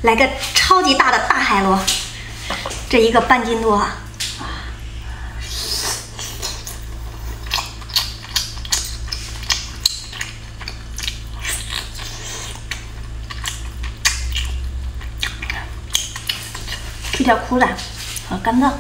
来个超级大的大海螺，这一个半斤多。去掉苦胆和肝脏。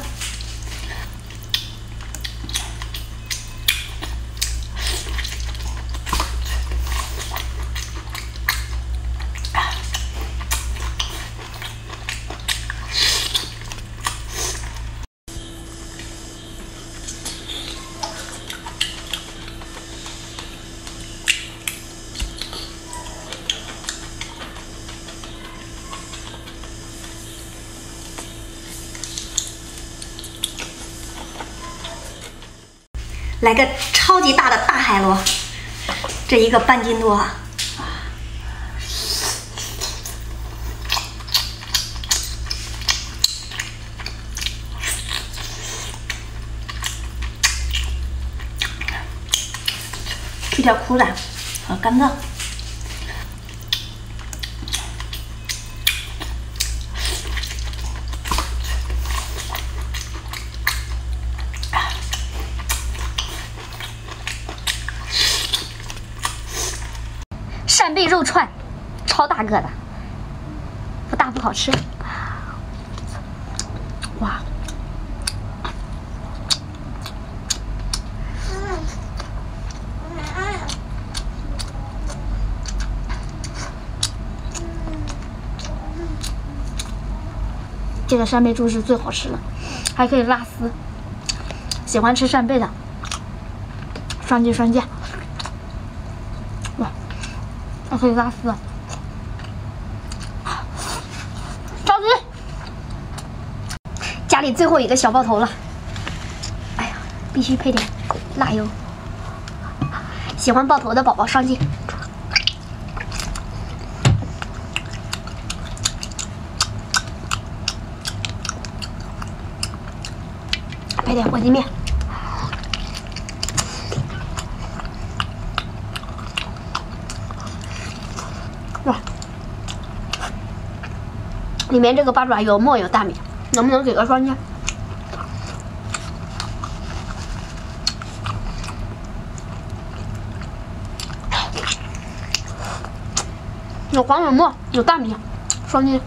来个超级大的大海螺，这一个半斤多。去掉苦胆和肝脏。 扇贝肉串，超大个的，不大不好吃。哇！这个扇贝猪是最好吃的，还可以拉丝。喜欢吃扇贝的，双击双击。 还可以拉丝，着急！家里最后一个小爆头了，哎呀，必须配点辣油。喜欢爆头的宝宝上镜。配点火鸡面。 哇，里面这个八爪有沫有大米，能不能给个双击？有黄有沫有大米，双击。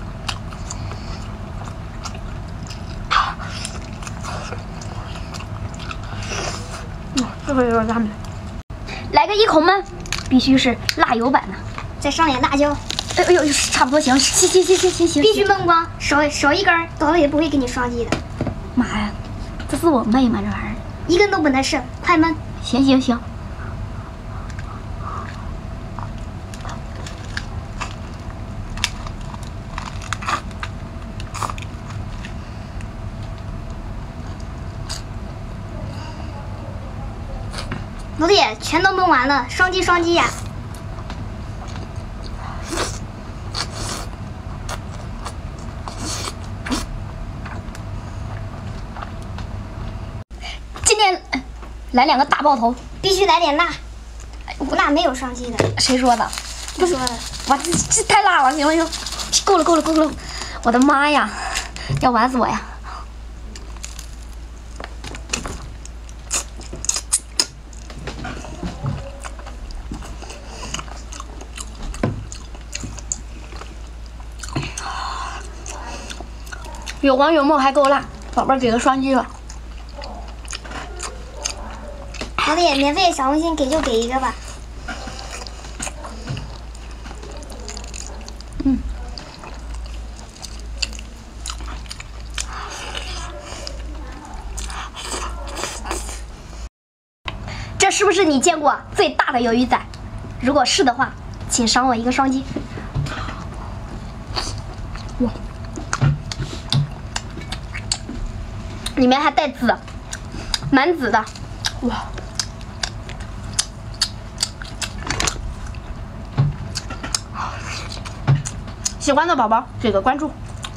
这个有点大米，来个一口闷，必须是辣油版的。 再上点辣椒， 哎呦，差不多行，行， 必须焖光，少一根，导导也不会给你双击的。 妈呀，这是我妹吗？这玩意儿一根都不能剩，快焖。 行。 老弟，全都焖完了，双击呀！ 来2个大爆头， 必须来点辣，辣没有双击的。 谁说的？ 不说的。 哇，这太辣了！行，够了！我的妈呀，要玩死我呀！有黄有沫还够辣，宝贝儿给个双击吧。 老弟，免费小红心给就给一个吧。这是不是你见过最大的鱿鱼仔？如果是的话，请赏我一个双击。哇，里面还带籽，满籽的，哇！ 喜欢的宝宝给个关注。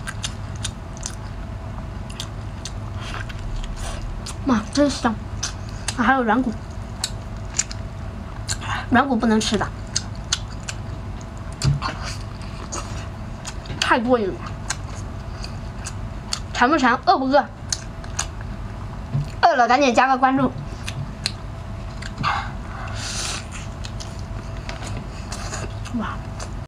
哇，真香！啊，还有软骨，软骨不能吃的。 太过瘾了。馋不馋？饿不饿？饿了赶紧加个关注。哇！